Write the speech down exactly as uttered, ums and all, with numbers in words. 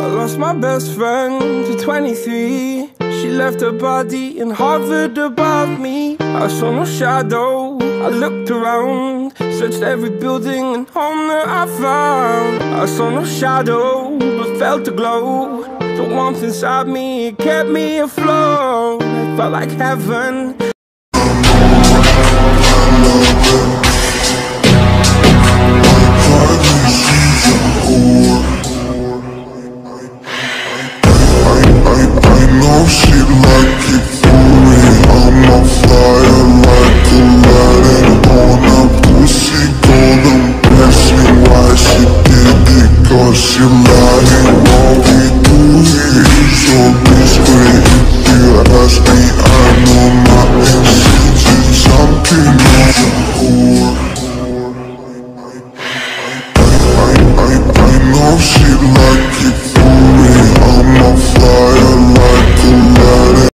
I lost my best friend to twenty-three. She left her body and hovered above me. I saw no shadow, I looked around, searched every building and home that I found. I saw no shadow, but felt a glow. The warmth inside me, it kept me afloat. It felt like heaven,